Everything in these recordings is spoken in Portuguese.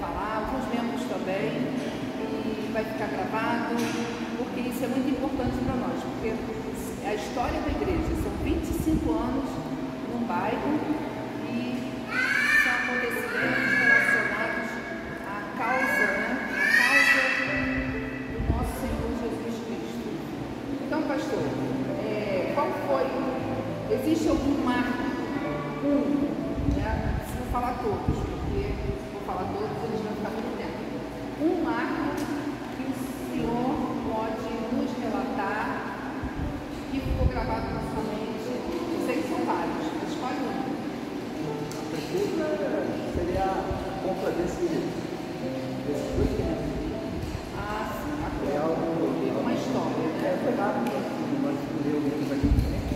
falar, alguns membros também, e vai ficar gravado, porque isso é muito importante para nós, porque a história da igreja são 25 anos num bairro e são acontecimentos relacionados à causa, né? A causa do nosso Senhor Jesus Cristo. Então, pastor, qual foi? Existe algum marco? Né? Se vou falar todos, porque se vou falar todos, eles vão ficar muito tempo. Um marco que o senhor pode nos relatar que ficou gravado na sua mente. Eu sei que são vários, mas escolhe um. A primeira seria a compra desse dois terrenos. Ah, sim, teve uma história, né? Foi rápido, nós escolhemos aqui em frente.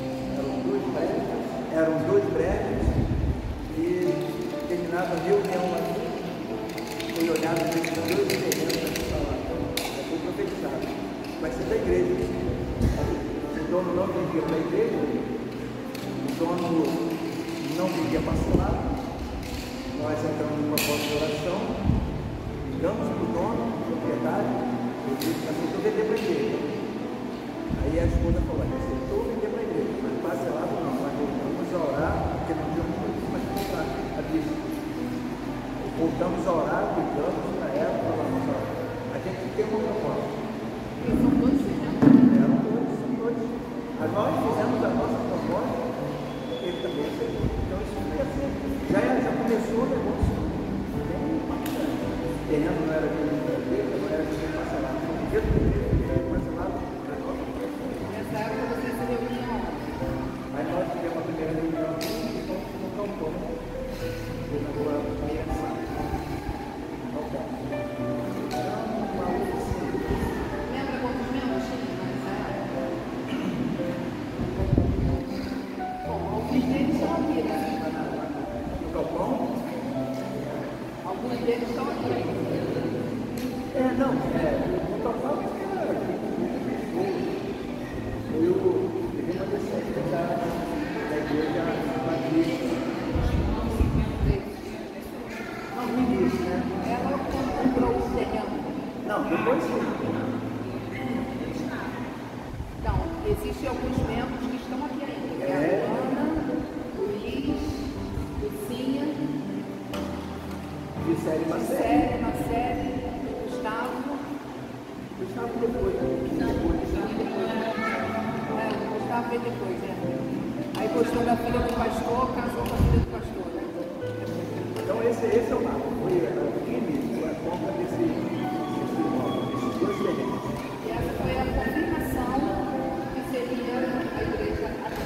Eram dois prédios e terminava a reunião aqui, foi olhado nesses dois terrenos aqui falaram. Já foi profetizado. Vai ser da igreja. O dono não vendia para a igreja, o dono não vendia parcelado. Nós entramos numa proposta de oração, ligamos para o dono, proprietário, eu disse assim, estou vendendo para a igreja. Aí a esposa falou, estou vendendo para a igreja, mas parcelado não, mas voltamos a orar, porque não tínhamos muito mais comprar a Bíblia. Voltamos a orar, ligamos para ela, falamos, a gente tem uma proposta. Porque são dois, né? São dois. Nós fizemos a nossa proposta, ele também aceitou. Então isso foi assim. Já começou o negócio bem impactante. O terreno não era de igreja, não era de parcelado. Foi um dia do igreja, parcelado na nossa proposta. Nessa época vocês se reuniam. Aí nós tivemos a primeira reunião aqui e vamos colocar o ponto. Na rua meia sábado. Lembra quantos membros tinha nessa época? Bom, alguns deles estão aqui, né? No galpão? Alguns deles estão aqui. No total foi o remanescente da igreja batista. Não, no início, né? Ela comprou o terreno. Não, depois sim. Então, existem alguns membros que estão aqui ainda. Que é a Ana, o Luiz, Lucinha, Gisele Marcelo. Marcele, Gustavo. Gustavo depois. O Gustavo veio depois, né? Aí gostou da filha do pastor, casou com a filha do pastor, né? Então esse é o marco. Foi aqui mesmo, foi a compra desse imóvel, desses dois terrenos. E essa foi a confirmação que seria a igreja aqui.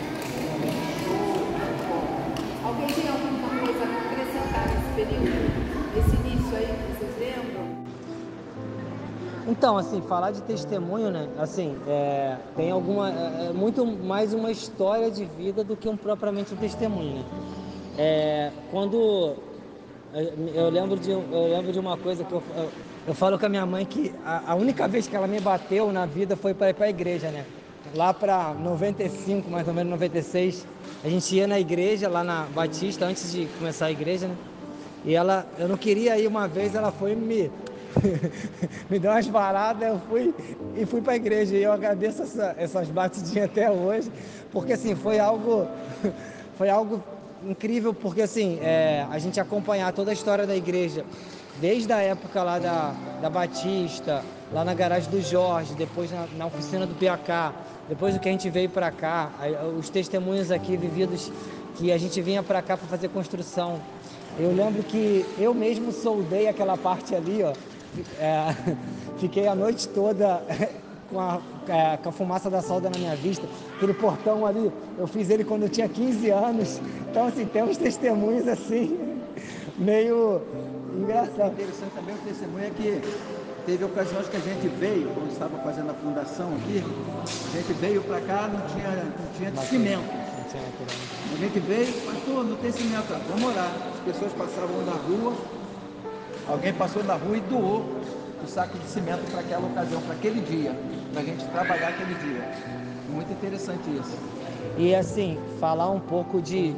Alguém tem alguma coisa a acrescentar nesse período? Esse início aí, vocês lembram? Então, assim, falar de testemunho, né? Assim, tem muito mais uma história de vida do que propriamente um testemunho, né? Quando eu lembro de uma coisa que eu falo com a minha mãe que a única vez que ela me bateu na vida foi para ir para a igreja, né? Lá para 95, mais ou menos 96, a gente ia na igreja lá na Batista antes de começar a igreja, né? E eu não queria ir uma vez, ela foi me me deu umas varadas, eu fui para a igreja e eu agradeço essas batidinhas até hoje, porque assim, foi algo incrível, porque assim, a gente acompanhar toda a história da igreja, desde a época lá da Batista, lá na garagem do Jorge, depois na oficina do PH, depois do que a gente veio para cá, os testemunhos aqui vividos, que a gente vinha para cá para fazer construção. Eu lembro que eu mesmo soldei aquela parte ali, ó. Fiquei a noite toda com a fumaça da solda na minha vista. Aquele portão ali, eu fiz ele quando eu tinha 15 anos. Então, assim, tem uns testemunhos assim, meio engraçado. Interessante também o testemunho é que teve ocasiões que a gente veio, quando estava fazendo a fundação aqui, a gente veio para cá, não tinha cimento. A gente veio, pastor, não tem cimento, vamos orar. As pessoas passavam na rua, alguém passou na rua e doou o saco de cimento para aquela ocasião, para aquele dia, para a gente trabalhar aquele dia. Muito interessante isso. E assim, falar um pouco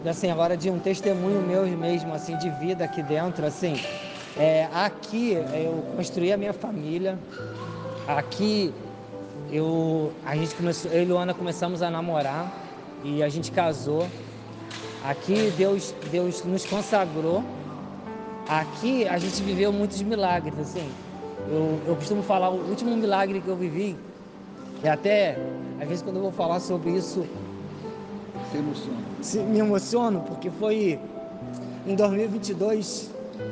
assim, agora de um testemunho meu mesmo, assim, de vida aqui dentro, assim, aqui eu construí a minha família, aqui a gente começou, eu e Luana começamos a namorar e a gente casou. Aqui Deus nos consagrou. Aqui a gente viveu muitos milagres, assim. Eu costumo falar, o último milagre que eu vivi, e até, às vezes quando eu vou falar sobre isso, Se emociona. me emociono, porque foi em 2022.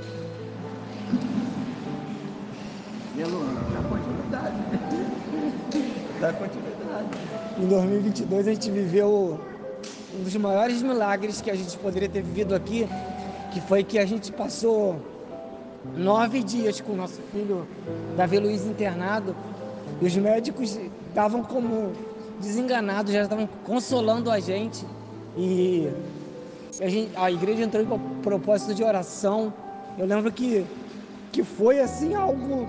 E a Luana, dá continuidade. Dá continuidade. Em 2022 a gente viveu um dos maiores milagres que a gente poderia ter vivido aqui, que foi que a gente passou 9 dias com o nosso filho Davi Luiz internado, e os médicos estavam como desenganados, já estavam consolando a gente, e a igreja entrou em propósito de oração. Eu lembro que foi assim algo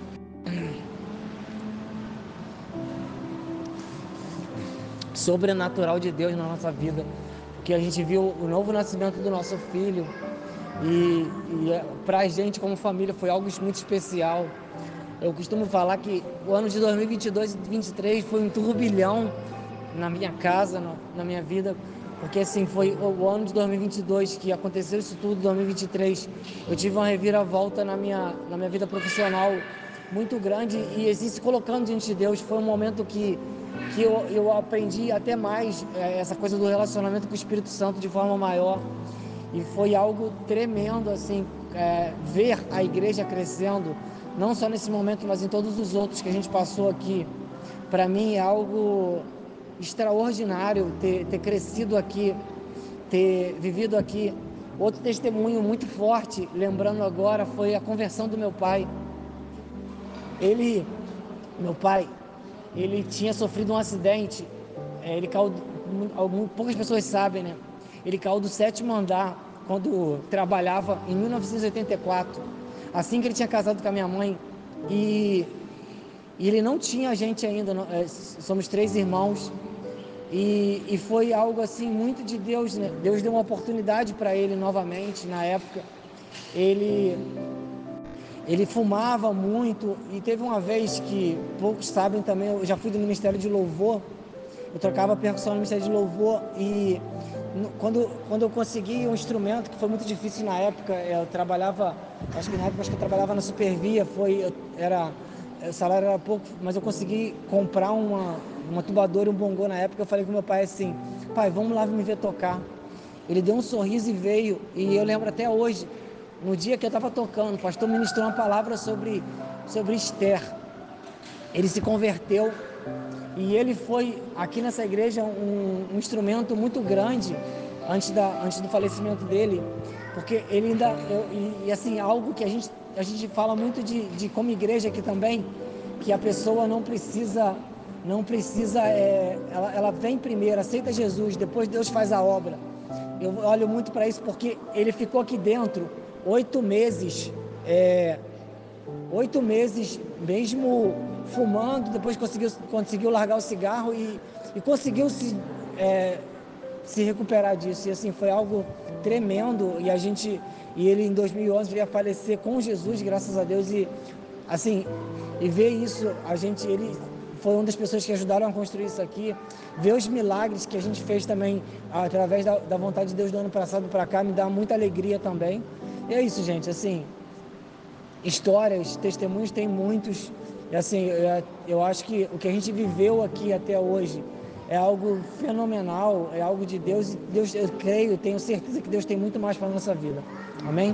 sobrenatural de Deus na nossa vida, porque a gente viu o novo nascimento do nosso filho, e pra gente como família foi algo muito especial. Eu costumo falar que o ano de 2022 e 2023 foi um turbilhão na minha casa, na minha vida, porque assim, foi o ano de 2022 que aconteceu isso tudo. 2023 eu tive uma reviravolta na minha vida profissional muito grande, e assim, se colocando diante de Deus, foi um momento que eu aprendi até mais essa coisa do relacionamento com o Espírito Santo de forma maior, e foi algo tremendo, assim, ver a igreja crescendo, não só nesse momento, mas em todos os outros que a gente passou aqui. Para mim é algo extraordinário ter crescido aqui, ter vivido aqui. Outro testemunho muito forte, lembrando agora, foi a conversão do meu pai. Meu pai, ele tinha sofrido um acidente, ele caiu, poucas pessoas sabem, né? Ele caiu do 7º andar quando trabalhava em 1984, assim que ele tinha casado com a minha mãe, e ele não tinha gente ainda, somos 3 irmãos, e foi algo assim muito de Deus, né? Deus deu uma oportunidade para ele novamente na época. Ele fumava muito, e teve uma vez que, poucos sabem também, eu já fui do Ministério de Louvor, eu tocava percussão no Ministério de Louvor, e quando eu consegui um instrumento, que foi muito difícil na época, eu trabalhava, acho que eu trabalhava na Supervia, o salário era pouco, mas eu consegui comprar uma tubadora e um bongô na época. Eu falei com meu pai assim: pai, vamos lá me ver tocar. Ele deu um sorriso e veio, e eu lembro até hoje, no dia que eu estava tocando, o pastor ministrou uma palavra sobre Esther. Ele se converteu, e ele foi aqui nessa igreja um instrumento muito grande antes do falecimento dele, porque ele ainda, assim, algo que a gente fala muito de como igreja aqui também, que a pessoa não precisa, ela vem primeiro, aceita Jesus, depois Deus faz a obra. Eu olho muito para isso, porque ele ficou aqui dentro 8 meses, 8 meses mesmo fumando, depois conseguiu largar o cigarro, e conseguiu se recuperar disso, e assim, foi algo tremendo, e ele em 2011 veio a falecer com Jesus, graças a Deus, e assim, e ver isso, ele foi uma das pessoas que ajudaram a construir isso aqui, ver os milagres que a gente fez também, através da vontade de Deus do ano passado para cá, me dá muita alegria também. E é isso, gente, assim, histórias, testemunhos tem muitos, e assim, eu acho que o que a gente viveu aqui até hoje é algo fenomenal, é algo de Deus, e Deus, eu creio, tenho certeza que Deus tem muito mais para a nossa vida. Amém?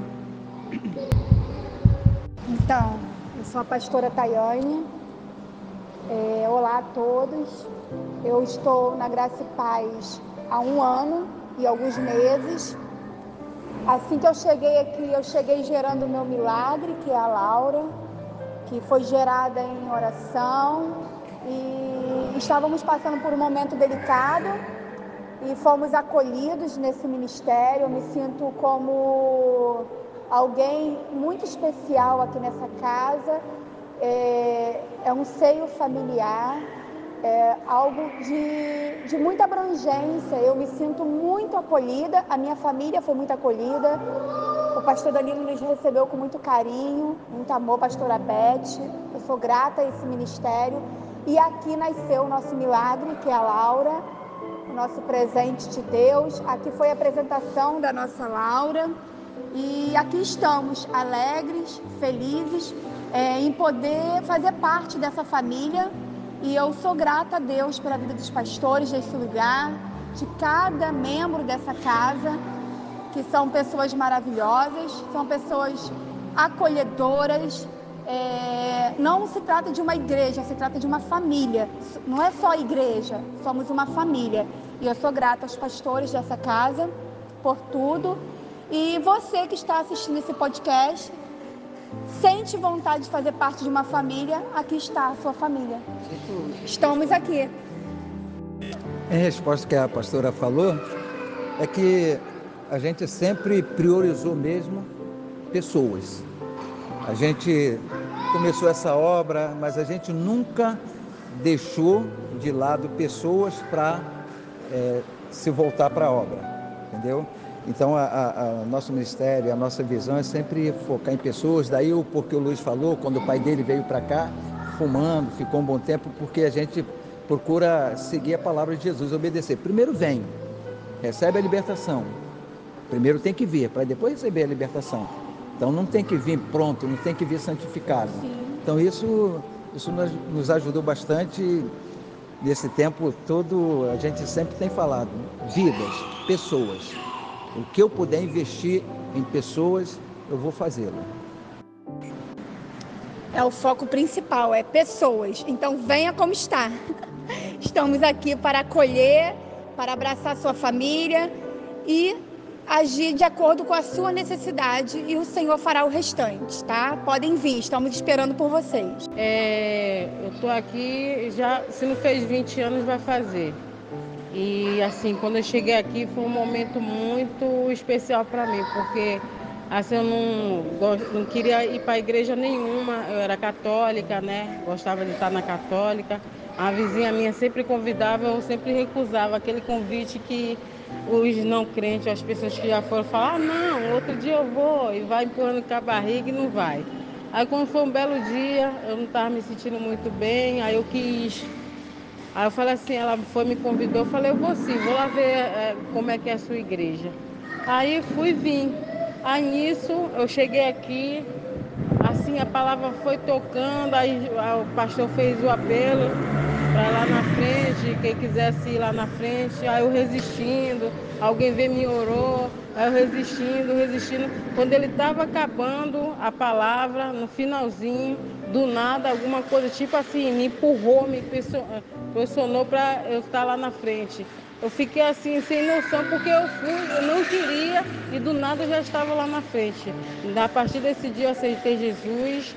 Então, eu sou a pastora Tayane. Olá a todos. Eu estou na Graça e Paz há 1 ano e alguns meses. Assim que eu cheguei aqui, eu cheguei gerando o meu milagre, que é a Laura, que foi gerada em oração, e estávamos passando por um momento delicado e fomos acolhidos nesse ministério. Eu me sinto como alguém muito especial aqui nessa casa. É um seio familiar, algo de muita abrangência. Eu me sinto muito acolhida, a minha família foi muito acolhida. O pastor Danilo nos recebeu com muito carinho, muito amor, pastora Beth. Eu sou grata a esse ministério. E aqui nasceu o nosso milagre, que é a Laura, o nosso presente de Deus. Aqui foi a apresentação da nossa Laura. E aqui estamos, alegres, felizes, em poder fazer parte dessa família. E eu sou grata a Deus pela vida dos pastores desse lugar, de cada membro dessa casa, que são pessoas maravilhosas, são pessoas acolhedoras. Não se trata de uma igreja, se trata de uma família. Não é só igreja, somos uma família. E eu sou grata aos pastores dessa casa por tudo. E você que está assistindo esse podcast, sente vontade de fazer parte de uma família, aqui está a sua família. Estamos aqui. Em resposta ao que a pastora falou, é que a gente sempre priorizou mesmo pessoas. A gente começou essa obra, mas a gente nunca deixou de lado pessoas para se voltar para a obra, entendeu? Então, o nosso ministério, a nossa visão é sempre focar em pessoas. Daí o porquê o Luiz falou, quando o pai dele veio para cá, fumando, ficou um bom tempo, porque a gente procura seguir a palavra de Jesus, obedecer. Primeiro vem, recebe a libertação. Primeiro tem que vir, para depois receber a libertação. Então não tem que vir pronto, não tem que vir santificado. Então isso nos ajudou bastante nesse tempo todo. A gente sempre tem falado, vidas, pessoas. O que eu puder investir em pessoas, eu vou fazê-lo. É o foco principal, é pessoas. Então venha como está. Estamos aqui para acolher, para abraçar a sua família e agir de acordo com a sua necessidade, e o Senhor fará o restante, tá? Podem vir, estamos esperando por vocês. Eu estou aqui, já, se não fez 20 anos, vai fazer. E assim, quando eu cheguei aqui foi um momento muito especial para mim, porque assim, eu não queria ir para igreja nenhuma, eu era católica, né? Gostava de estar na católica. A vizinha minha sempre convidava, eu sempre recusava aquele convite que os não crentes, as pessoas que já foram falar, não, outro dia eu vou, e vai empurrando com a barriga e não vai. Aí quando foi um belo dia, eu não estava me sentindo muito bem, aí eu quis. Aí eu falei assim, ela foi, me convidou, eu falei, eu vou sim, vou lá ver como é que é a sua igreja. Aí fui vir. Aí nisso eu cheguei aqui, assim a palavra foi tocando, aí o pastor fez o apelo para lá na frente, quem quisesse ir lá na frente, aí eu resistindo, alguém veio me orou, aí eu resistindo. Quando ele estava acabando a palavra, no finalzinho, do nada, alguma coisa tipo assim, me empurrou, me pressionou para eu estar lá na frente. Eu fiquei assim, sem noção, porque eu não queria e do nada eu já estava lá na frente. A partir desse dia eu aceitei Jesus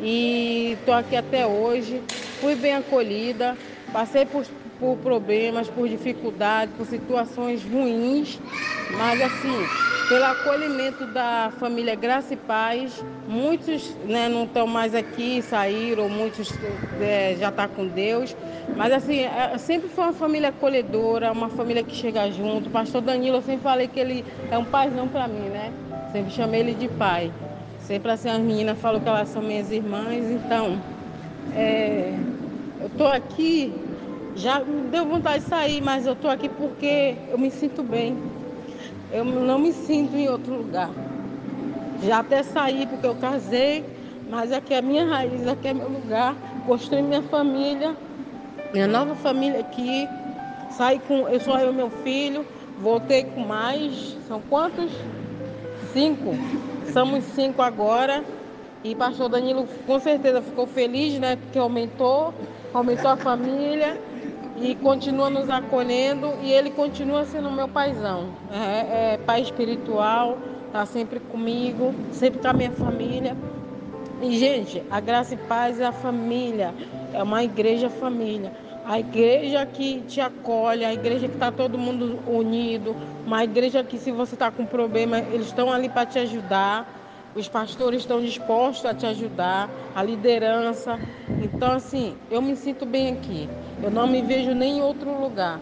e estou aqui até hoje. Fui bem acolhida, passei por problemas, por dificuldades, por situações ruins, mas assim, pelo acolhimento da família Graça e Paz, muitos, né, não estão mais aqui, saíram, muitos já estão com Deus, mas assim, sempre foi uma família acolhedora, uma família que chega junto. O pastor Danilo, eu sempre falei que ele é um paizão para mim, né? Sempre chamei ele de pai. Sempre assim, as meninas falam que elas são minhas irmãs, então eu estou aqui, já me deu vontade de sair, mas eu estou aqui porque eu me sinto bem. Eu não me sinto em outro lugar. Já até saí porque eu casei, mas aqui é a minha raiz, aqui é meu lugar. Construí minha família, minha nova família aqui. Saí com, eu sou eu e meu filho, voltei com mais, são quantos? 5. Somos 5 agora. E pastor Danilo com certeza ficou feliz, né? Porque aumentou a família e continua nos acolhendo, e ele continua sendo meu paizão. Pai espiritual, tá sempre comigo, sempre com a minha família. E, gente, a Graça e Paz é a família, é uma igreja família. A igreja que te acolhe, a igreja que está todo mundo unido, uma igreja que, se você está com problema, eles estão ali para te ajudar. os pastores estão dispostos a te ajudar, a liderança. Então, assim, eu me sinto bem aqui. Eu não me vejo nem em outro lugar.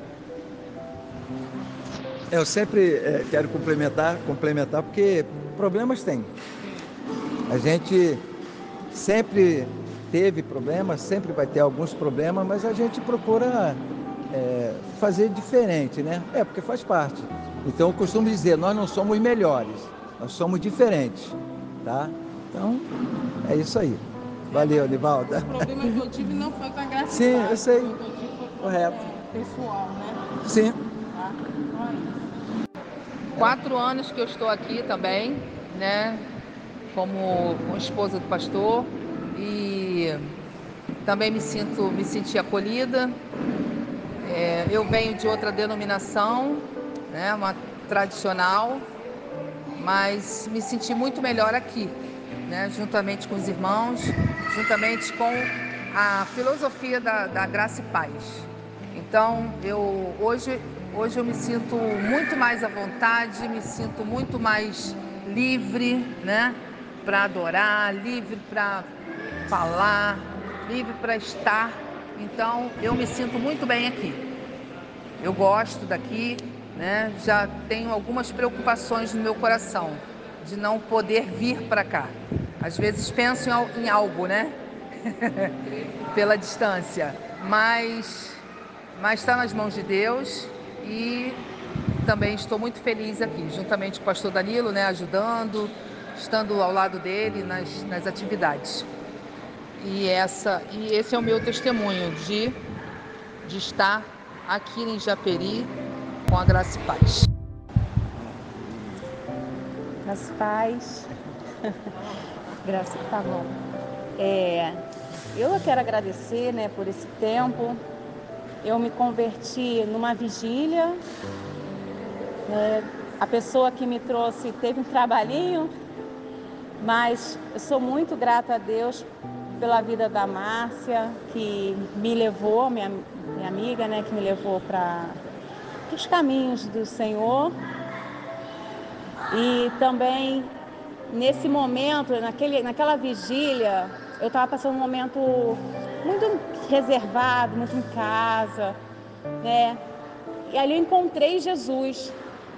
Eu sempre quero complementar, porque problemas tem. A gente sempre teve problemas, sempre vai ter alguns problemas, mas a gente procura fazer diferente, né? Porque faz parte. Então eu costumo dizer, nós não somos melhores, nós somos diferentes, tá? Então, é isso aí. Valeu, Nivalda. O problema que eu tive não foi com a graça. Sim, eu sei. O que eu tive foi Correto. Pessoal, né? Sim. Tá? Então é isso. 4 anos que eu estou aqui também, né? Como esposa do pastor, e também me senti acolhida. Eu venho de outra denominação, né? Uma tradicional, mas me senti muito melhor aqui, né? Juntamente com os irmãos, juntamente com a filosofia da graça e paz. Então, hoje eu me sinto muito mais à vontade, me sinto muito mais livre, né? Para adorar, livre para falar, livre para estar. Então, eu me sinto muito bem aqui. Eu gosto daqui, né? Já tenho algumas preocupações no meu coração de não poder vir para cá. Às vezes penso em algo, né? Pela distância, mas está nas mãos de Deus, e também estou muito feliz aqui, juntamente com o pastor Danilo, né? Ajudando, estando ao lado dele nas atividades. E esse é o meu testemunho de estar aqui em Japeri com a graça e paz. Graça e paz. Graça, tá bom. Eu quero agradecer, né, por esse tempo. Eu me converti numa vigília. A pessoa que me trouxe teve um trabalhinho, mas eu sou muito grata a Deus pela vida da Márcia, que me levou, minha amiga, né, que me levou para os caminhos do Senhor. E também, nesse momento, naquela vigília, eu estava passando um momento muito reservado, muito em casa, né? E ali eu encontrei Jesus.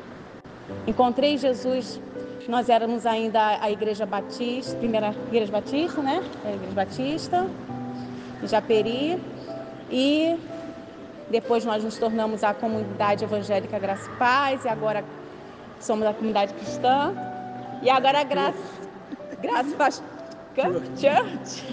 Nós éramos ainda a Igreja Batista, primeira Igreja Batista, né? A Igreja Batista, em Japeri. E depois nós nos tornamos a Comunidade Evangélica Graça e Paz, e agora somos a Comunidade Cristã. E agora a Graça Church.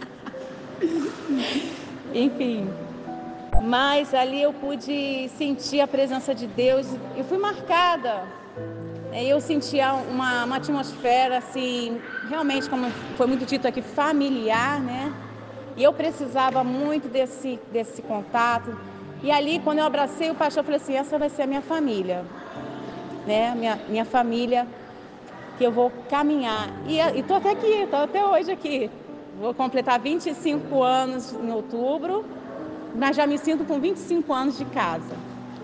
Enfim. Mas ali eu pude sentir a presença de Deus. Eu fui marcada. Eu sentia uma atmosfera, assim, realmente, como foi muito dito aqui, familiar, né? E eu precisava muito desse contato. E ali, quando eu abracei o pastor, eu falei assim, essa vai ser a minha família, né? Minha família, que eu vou caminhar. E estou até aqui, estou até hoje aqui. Vou completar 25 anos em outubro, mas já me sinto com 25 anos de casa.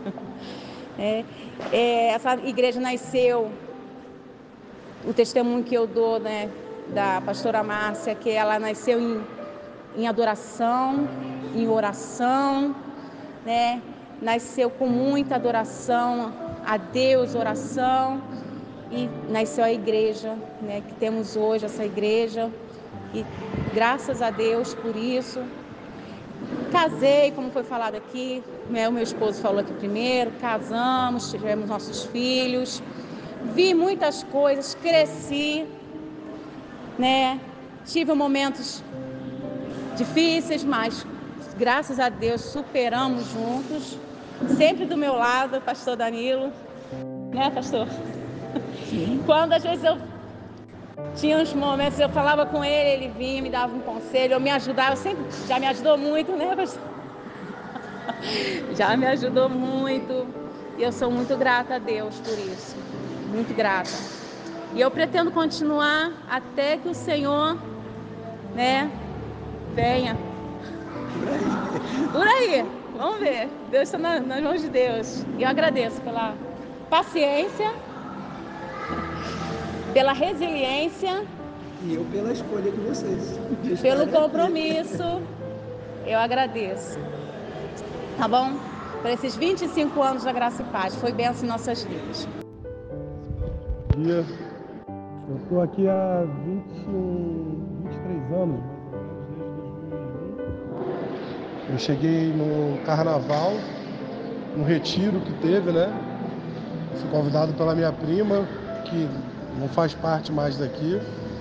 Essa igreja nasceu, o testemunho que eu dou, né, da pastora Márcia, que ela nasceu em adoração, em oração, né? Nasceu com muita adoração a Deus, oração, e nasceu a igreja, né, que temos hoje, essa igreja, e graças a Deus por isso. Casei, como foi falado aqui, né, o meu esposo falou aqui primeiro, casamos, tivemos nossos filhos, vi muitas coisas, cresci, né, tive momentos difíceis, mas graças a Deus superamos juntos, sempre do meu lado, o pastor Danilo, né, pastor? Sim. Quando às vezes eu tinha uns momentos, eu falava com ele, ele vinha, me dava um conselho, eu me ajudava, sempre já me ajudou muito, né, pastor? Já me ajudou muito, e eu sou muito grata a Deus por isso, muito grata. E eu pretendo continuar até que o Senhor, né, venha. Por aí, vamos ver. Deus está nas mãos de Deus. E eu agradeço pela paciência. pela resiliência E eu pela escolha de vocês. pelo compromisso, eu agradeço. Tá bom? Por esses 25 anos da Graça e Paz, foi bênção em nossas vidas. Bom dia. Eu estou aqui há 23 anos, desde 2001. Eu cheguei no carnaval, no retiro que teve, né? Fui convidado pela minha prima, que não faz parte mais daqui.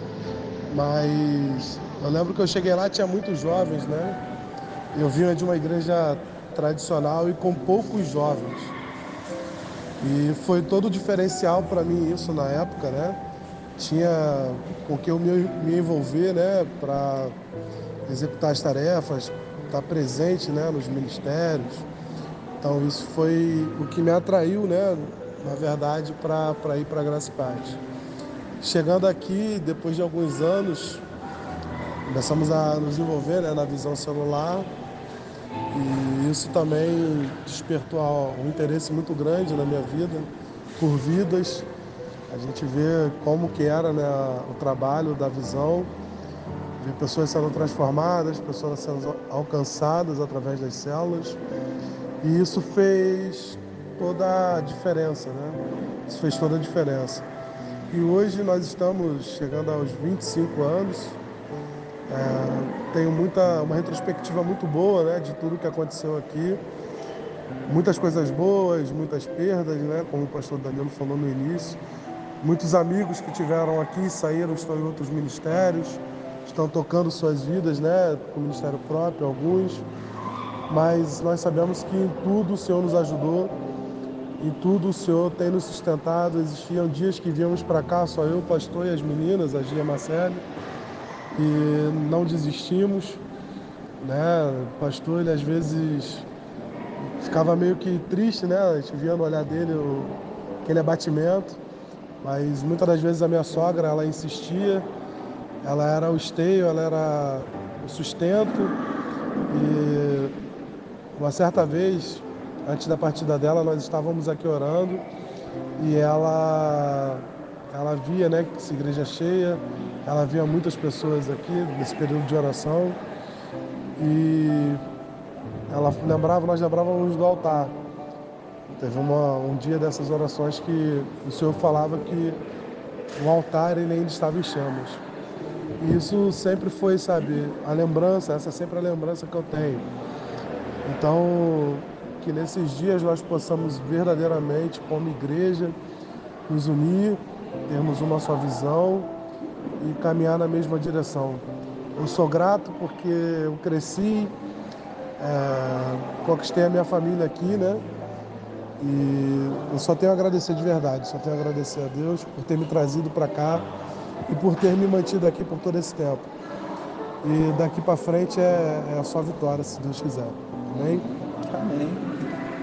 Mas eu lembro que eu cheguei lá, tinha muitos jovens, né? Eu vinha de uma igreja tradicional e com poucos jovens. E foi todo o diferencial para mim isso na época, né? Tinha com que eu me envolver, né? Para executar as tarefas, estar presente, né? Nos ministérios. Então isso foi o que me atraiu, né? Na verdade, para ir para a Graça e Paz. Chegando aqui, depois de alguns anos, começamos a nos envolver, né, na visão celular, e isso também despertou um interesse muito grande na minha vida, por vidas. A gente vê como que era, né, o trabalho da visão, ver pessoas sendo transformadas, pessoas sendo alcançadas através das células, e isso fez toda a diferença, né? Isso fez toda a diferença. E hoje nós estamos chegando aos 25 anos. Tenho uma retrospectiva muito boa, né, de tudo que aconteceu aqui. Muitas coisas boas, muitas perdas, né, como o pastor Danilo falou no início. Muitos amigos que tiveram aqui saíram, estão em outros ministérios, estão tocando suas vidas, né, com o ministério próprio, alguns. Mas nós sabemos que em tudo o Senhor nos ajudou. Em tudo o Senhor tem nos sustentado. Existiam dias que víamos para cá, só eu, o pastor e as meninas, a Gia Marcele, e não desistimos, né? O pastor, ele às vezes ficava meio que triste, né? A gente via no olhar dele aquele abatimento, mas muitas das vezes a minha sogra, ela insistia, ela era o esteio, ela era o sustento, e uma certa vez, antes da partida dela, nós estávamos aqui orando e ela via, né, que essa igreja cheia, ela via muitas pessoas aqui nesse período de oração e nós lembrávamos do altar. Teve um dia dessas orações que o Senhor falava que o altar ele ainda estava em chamas. E isso sempre foi, sabe, a lembrança, essa é sempre a lembrança que eu tenho. Então, que nesses dias nós possamos verdadeiramente, como igreja, nos unir, termos uma só visão e caminhar na mesma direção. Eu sou grato porque eu cresci, conquistei a minha família aqui, né? E eu só tenho a agradecer de verdade, só tenho a agradecer a Deus por ter me trazido para cá e por ter me mantido aqui por todo esse tempo. E daqui para frente é só vitória, se Deus quiser. Amém? Amém.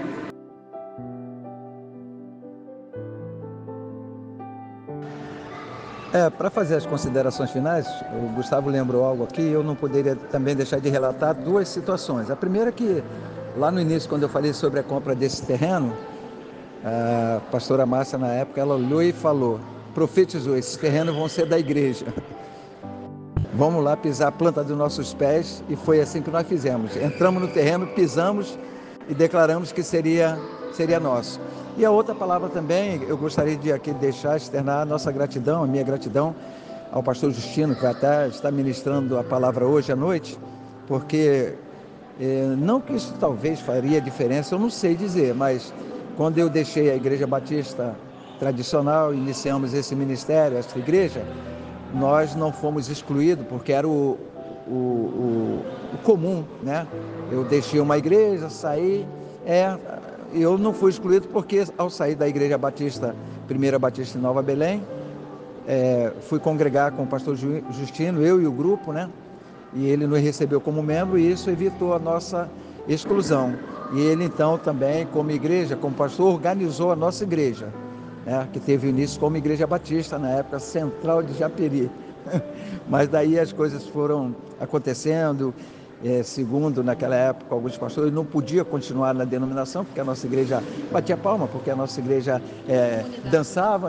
Para fazer as considerações finais, o Gustavo lembrou algo aqui, eu não poderia também deixar de relatar duas situações. A primeira é que, lá no início, quando eu falei sobre a compra desse terreno, a pastora Márcia, na época, ela olhou e falou, profetizou, esses terrenos vão ser da igreja. Vamos lá pisar a planta dos nossos pés, e foi assim que nós fizemos. Entramos no terreno, pisamos e declaramos que seria nosso. E a outra palavra também, eu gostaria de aqui externar a nossa gratidão, a minha gratidão ao pastor Justino, que vai até estar ministrando a palavra hoje à noite, porque não que isso talvez faria diferença, eu não sei dizer, mas quando eu deixei a Igreja Batista tradicional, iniciamos esse ministério, essa igreja, nós não fomos excluídos, porque era o comum, né? Eu deixei uma igreja, saí, eu não fui excluído porque ao sair da Igreja Batista, Primeira Batista em Nova Belém, fui congregar com o pastor Justino, eu e o grupo, né? E ele nos recebeu como membro e isso evitou a nossa exclusão. E ele então também, como igreja, como pastor, organizou a nossa igreja, né? Que teve início como Igreja Batista, na época central de Japeri. Mas daí as coisas foram acontecendo. Segundo, naquela época, alguns pastores não podiam continuar na denominação, porque a nossa igreja batia palma, porque a nossa igreja dançava, né?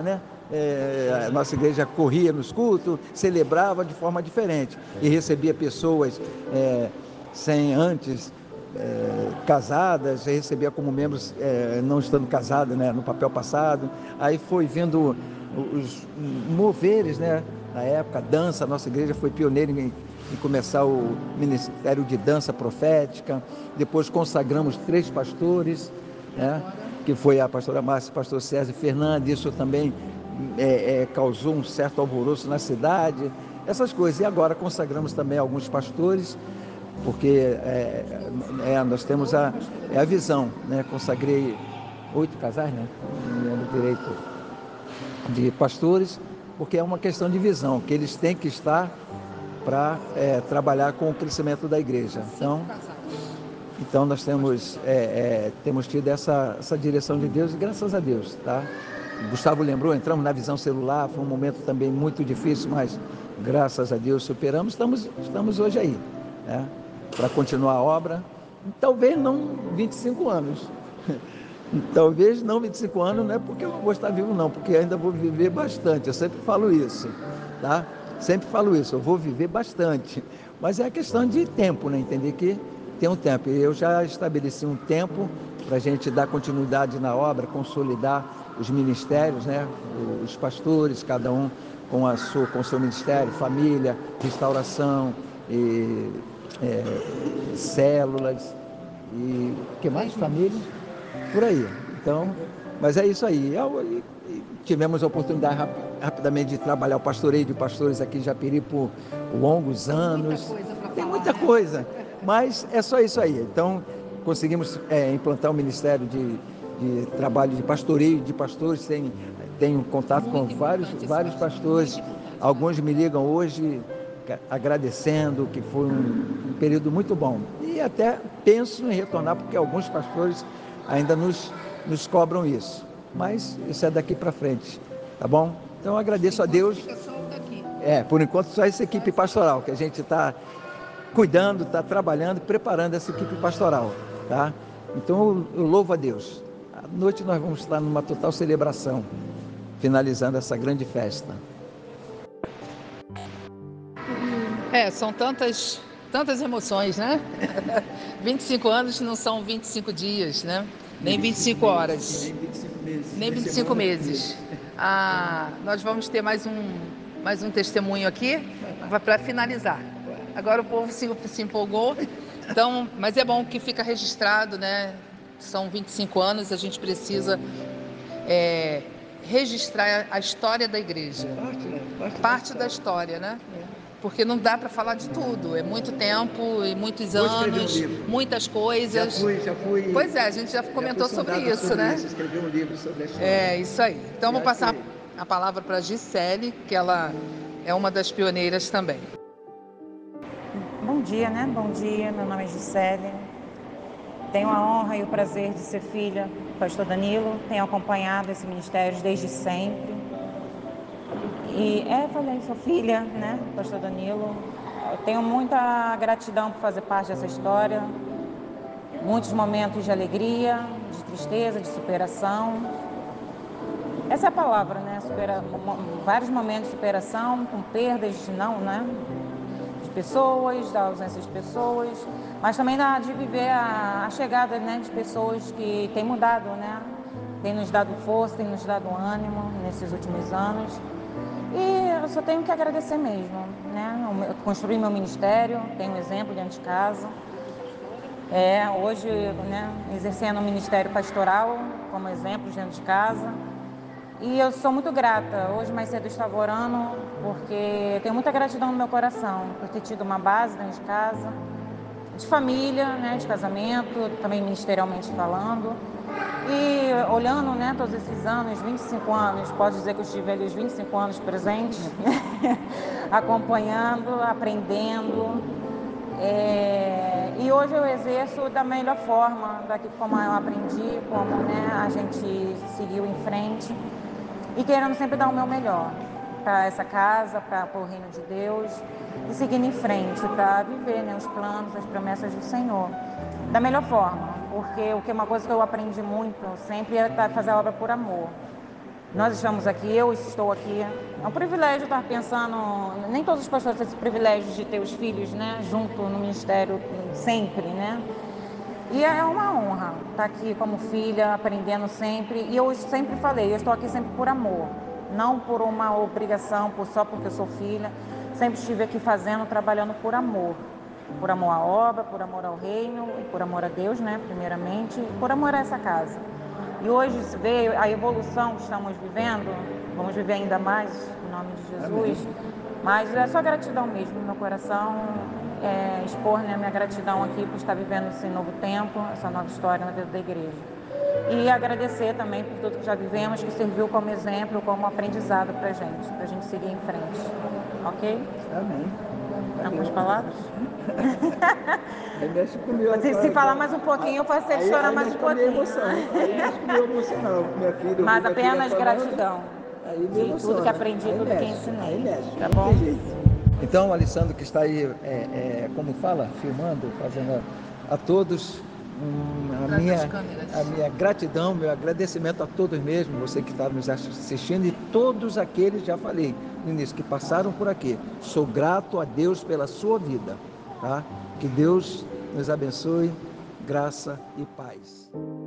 a nossa igreja corria nos cultos, celebrava de forma diferente e recebia pessoas sem antes casadas, recebia como membros não estando casadas, né, no papel passado. Aí foi vindo os moveres, né, na época, a dança. A nossa igreja foi pioneira em começar o ministério de dança profética. Depois consagramos 3 pastores, né, que foi a pastora Márcia e o pastor César Fernandes. Isso também causou um certo alvoroço na cidade, essas coisas. E agora consagramos também alguns pastores, porque nós temos a visão, né? Consagrei 8 casais, né? Não lembro direito, de pastores, porque é uma questão de visão, que eles têm que estar para trabalhar com o crescimento da igreja. Então nós temos tido essa direção de Deus, e graças a Deus, tá? Gustavo lembrou, entramos na visão celular, foi um momento também muito difícil, mas graças a Deus superamos, estamos hoje aí, né? Para continuar a obra. Talvez não 25 anos, talvez não 25 anos, não é porque eu não vou estar vivo não, porque ainda vou viver bastante, eu sempre falo isso, tá? Sempre falo isso, eu vou viver bastante, mas é a questão de tempo, né? Entender que tem um tempo, e eu já estabeleci um tempo para a gente dar continuidade na obra, consolidar os ministérios, né? Os pastores, cada um com o seu ministério, família, restauração, e células, e o que mais? Família, por aí. Então, mas é isso aí. Tivemos a oportunidade rapidamente de trabalhar o pastoreio de pastores aqui em Japeri por longos anos. Tem muita coisa, mas é só isso aí. Então, conseguimos implantar um ministério de trabalho de pastoreio de pastores. Tenho contato com vários pastores. Alguns me ligam hoje agradecendo, que foi um período muito bom. E até penso em retornar, porque alguns pastores ainda nos cobram isso. Mas isso é daqui para frente, tá bom? Então eu agradeço a Deus. Por enquanto só essa equipe pastoral, que a gente está cuidando, está trabalhando, preparando essa equipe pastoral, tá? Então eu louvo a Deus. À noite nós vamos estar numa total celebração, finalizando essa grande festa. São tantas emoções, né? 25 anos não são 25 dias, né? Nem 25 horas. Nem 25 meses. Nós vamos ter mais um testemunho aqui para finalizar. Agora o povo se empolgou. Então, mas é bom que fica registrado, né? São 25 anos, a gente precisa registrar a história da igreja. Parte da história, né? Porque não dá para falar de tudo, é muito tempo e muitos anos, muitas coisas. Já fui. Pois a gente já comentou sobre isso, né? Escrevi um livro sobre a história. Isso aí. Então vou passar a palavra para a Gisele, que ela é uma das pioneiras também. Bom dia, né? Bom dia, meu nome é Gisele. Tenho a honra e o prazer de ser filha do pastor Danilo. Tenho acompanhado esse ministério desde sempre. E sou filha, né, do pastor Danilo. Eu tenho muita gratidão por fazer parte dessa história. Muitos momentos de alegria, de tristeza, de superação. Essa é a palavra, né? Vários momentos de superação, com perdas de pessoas, da ausência de pessoas, mas também de viver a chegada, né, de pessoas que têm mudado, né? Tem nos dado força, tem nos dado ânimo nesses últimos anos. E eu só tenho que agradecer mesmo, né? Eu construí meu ministério, tenho um exemplo dentro de casa. Hoje, né, exercendo um ministério pastoral como exemplo dentro de casa. E eu sou muito grata. Hoje mais cedo eu estava orando, porque eu tenho muita gratidão no meu coração por ter tido uma base dentro de casa, de família, né, de casamento, também ministerialmente falando. E olhando, né, todos esses anos, 25 anos, posso dizer que eu estive ali os 25 anos presentes, acompanhando, aprendendo. E hoje eu exerço da melhor forma, como eu aprendi, como, né, a gente seguiu em frente e querendo sempre dar o meu melhor para essa casa, para o reino de Deus e seguindo em frente para viver, né, os planos, as promessas do Senhor da melhor forma. Porque uma coisa que eu aprendi muito sempre é fazer a obra por amor. Nós estamos aqui, eu estou aqui. É um privilégio estar pensando, nem todos os pastores têm esse privilégio de ter os filhos, né, junto no ministério sempre, né? E é uma honra estar aqui como filha, aprendendo sempre. E eu sempre falei, eu estou aqui sempre por amor, não por uma obrigação, só porque eu sou filha. Sempre estive aqui fazendo, trabalhando por amor à obra, por amor ao reino, por amor a Deus, né, primeiramente, e por amor a essa casa. E hoje se vê a evolução que estamos vivendo, vamos viver ainda mais, em nome de Jesus. Amém. Mas é só gratidão mesmo no meu coração, expor, né, minha gratidão aqui por estar vivendo esse novo tempo, essa nova história na vida da igreja. E agradecer também por tudo que já vivemos, que serviu como exemplo, como aprendizado para a gente seguir em frente. Ok? Amém. Algumas palavras? Aí mexe comigo. Se falar mais um pouquinho, eu posso ter chorar mais um pouquinho. Aí mexe comigo emocional, minha filha. Mas apenas gratidão. De tudo que aprendi, tudo que ensinei. Aí mexe, tá bom? Então, o Alessandro que está aí, como fala, filmando, fazendo a todos a minha gratidão, meu agradecimento a todos mesmo, você que está nos assistindo e todos aqueles, já falei no início, que passaram por aqui. Sou grato a Deus pela sua vida, tá? Que Deus nos abençoe, graça e paz.